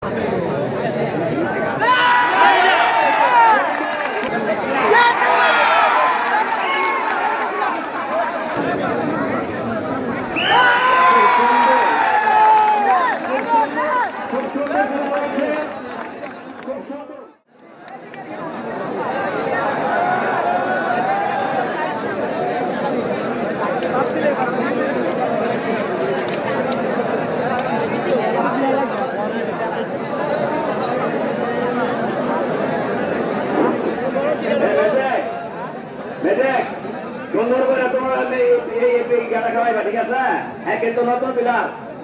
সুন্দর করে তোমার এই গাড়া খাওয়াইবা, ঠিক আছে? হ্যাঁ, কিন্তু নতুন প্লেয়ার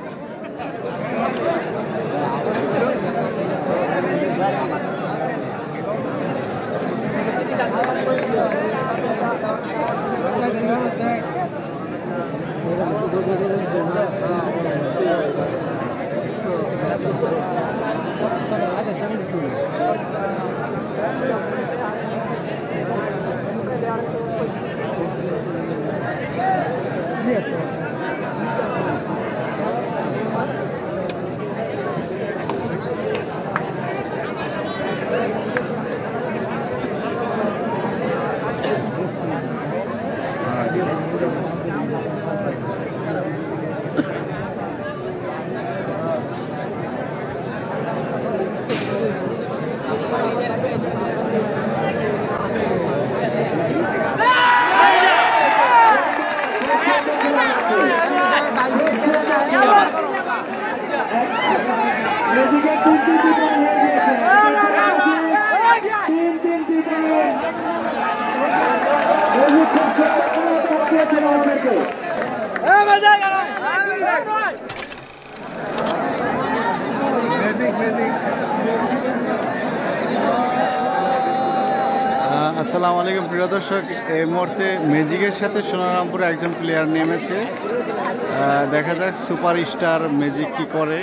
আসসালামু আলাইকুম প্রিয় দর্শক, এই মুহূর্তে ম্যাজিকের সাথে সোনারামপুরে একজন প্লেয়ার নেমেছে। দেখা যাক সুপারস্টার ম্যাজিক কি করে।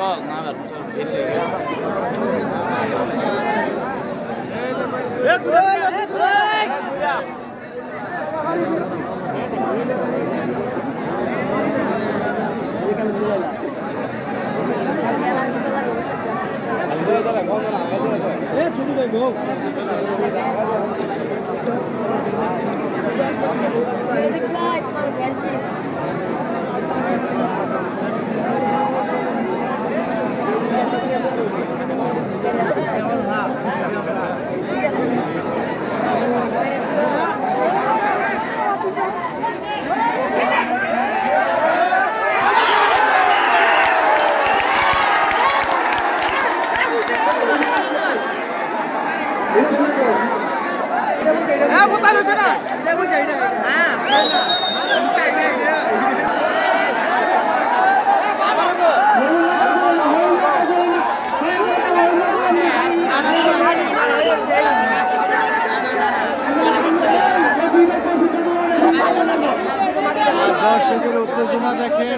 দর্শকের উত্তেজনা দেখেন।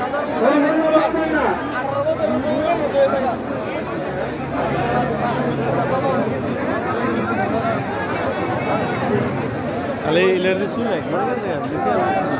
তাহলে ইলারি চুল একবার দিতে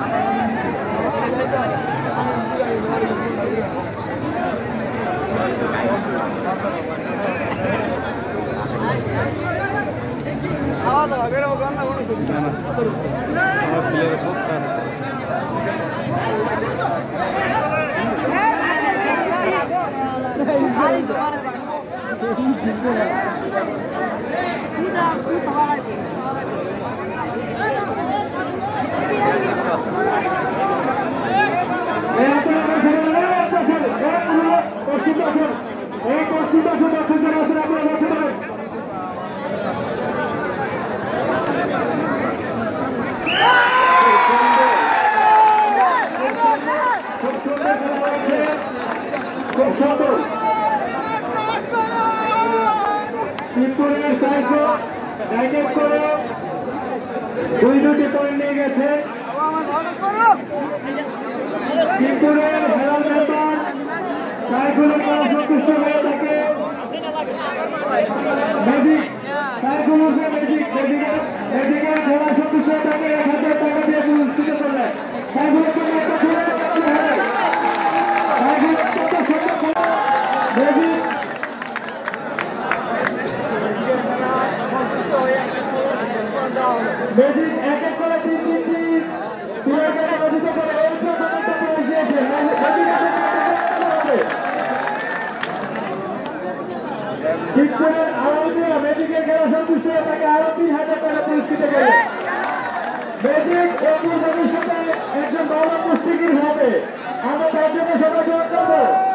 দুটি করে নিয়ে গেছে শ্রীপুরের হেলাল ব্যাপার সাইকেলের করা সন্তুষ্ট হয়ে থাকে ম্যাজিক সাইকেলকে ম্যাজিকের খেলা সন্তুষ্ট হয়ে থাকে ১,০০০ টাকা দিয়ে পুরস্কৃত করলে সাইকেলের জন্য একটা ছেলে সাইকেলের কত সুন্দর ম্যাজিক ম্যাজিক এক এক করে ৩-৩টি পুরস্কার অর্জিত করে এই পর্যন্ত পৌঁছেছে শিবপুরের আলমিয়া ম্যাজিকের খেলা সন্তুষ্ট হয়ে তাকে আরো ৩,০০০ টাকা পুরস্কৃত করে ম্যাজিক অতি ভবিষ্যতে একজন বড় কুস্তিগির হবে আমরা তার জন্য সবাই দোয়া করবো।